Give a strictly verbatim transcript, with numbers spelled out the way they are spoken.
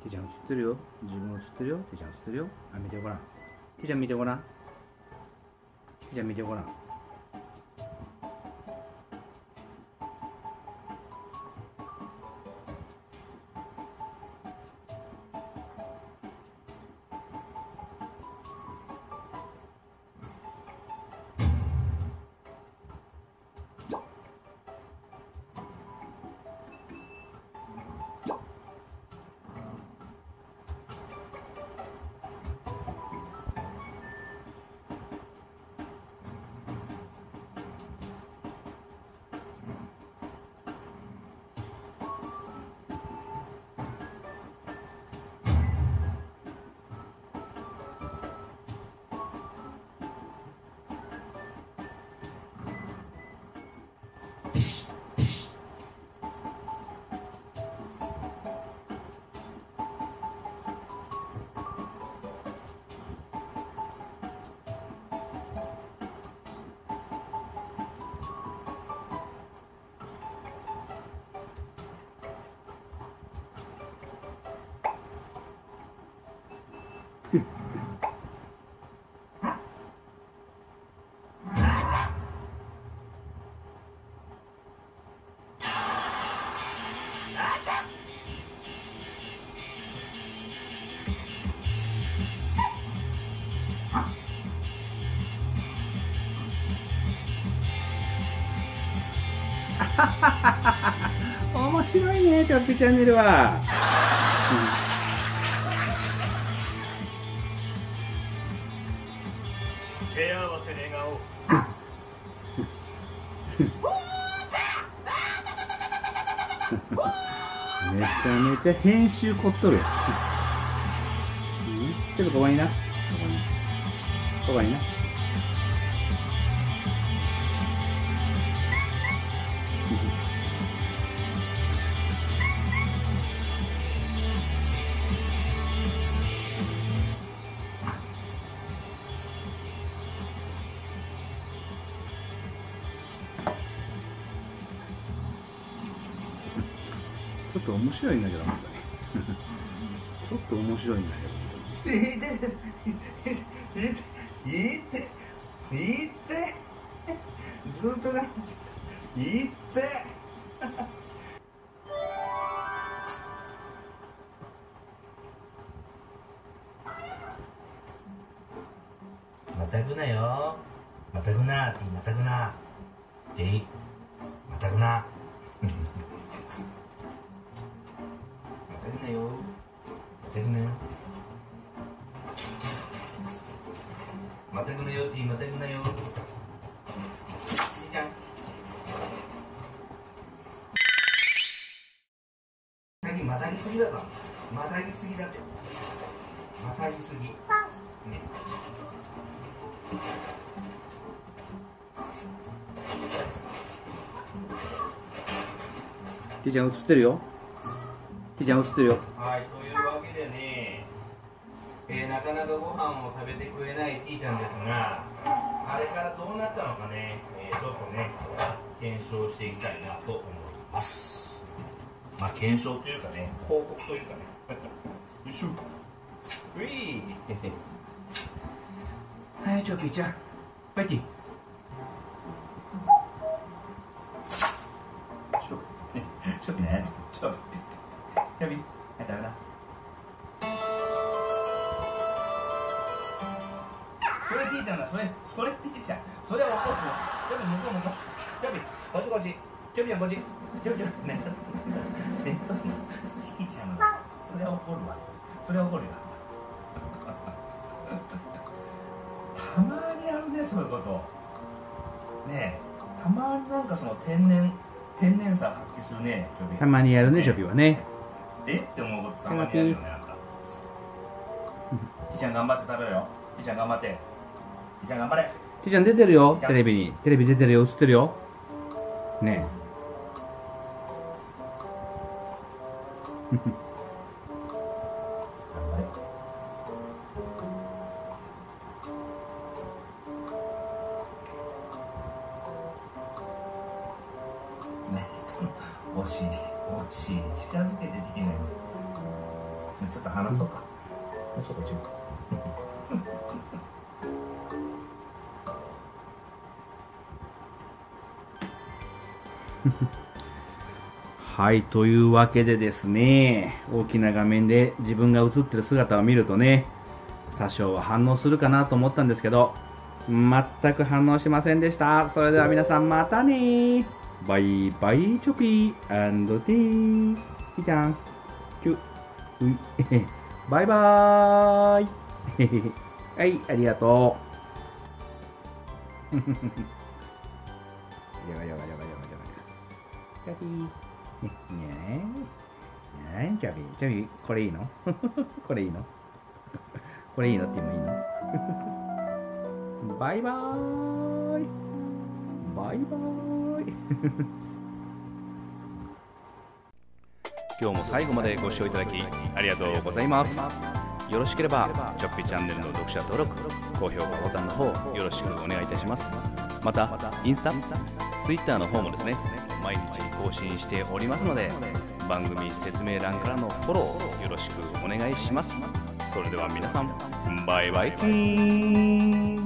てぃちゃん映ってるよ。自分映ってるよ。てぃちゃん映ってるよ。あ、見てごらん。てぃちゃん見てごらん。てぃちゃん見てごらん。面白いね、チョッピチャンネルは。 手合わせで顔。 めちゃめちゃ編集凝っとる。ちょっとここにな。ここに。ここにな。ちょっと面白いんだけど、本当に。ちょっと面白いんだけど。 いいって、いいって、いいって、いいって、ずっと我慢してた。いいって。またぐなよ。またぐな、またぐな。えい、またぐな。またぐなよ。またぐな。またぐなよ、ティー、またぐなよ。ティーちゃん。最近またぎすぎだぞ。またぎすぎだって。またぎすぎ。ね。 てぃちゃん映ってるよ。てぃちゃん映ってるよ。 はい、というわけでね、えー、なかなかご飯を食べてくれないティーちゃんですが、あれからどうなったのかね、えー、ちょっとね、検証していきたいなと思います。まあ、検証というかね、報告というかね。よいしょ。ういはい、チョキちゃん。バイティ。チョキ、チョキね。チョキ。チョキ。はい、ダメだ。それティーちゃんだ、それ、それティーちゃん。それは怒るの。チョビ、向こう向こう。チョビ、こっちこっち。チョビちゃんこっち。チョビちゃん、ね。ティーちゃんは、それは怒るわ。それは怒るよ。たまにあるね、そういうこと。ねえ、たまになんかその天然、天然さ発揮するね、チョビ。 たまにやるね、チョビはね。 えって思うことたまにやるよね、あんた。ティーちゃん頑張って食べろよ。ティーちゃん頑張って。ティーちゃん頑張れ。 てぃちゃん出てるよ、テレビに。テレビ出てるよ、映ってるよ。ねえ。 頑張れ。ね、お尻、お尻近づけてできないの。 ちょっと話そうか。もうちょっと違うか。 はい、というわけでですね、大きな画面で自分が映ってる姿を見るとね、多少は反応するかなと思ったんですけど、全く反応しませんでした。それでは皆さんまたね。バイバイチョピー&ティー。ひーちゃん、キュういバイバーイはい、ありがとう。やばいやばいやばいやばいやばい。チョピー。ねえ。ねえ、チョピー。チョピー、これいいのこれいいのこれいいのって言うのいいのバイバーイバイバーイ今日も最後までご視聴いただきありがとうございます。よろしければチョッピチャンネルの読者登録、高評価ボタンの方よろしくお願いいたします。またインスタ、ツイッターの方もですね、毎日更新しておりますので、番組説明欄からのフォローよろしくお願いします。それでは皆さん、バイバイキーン。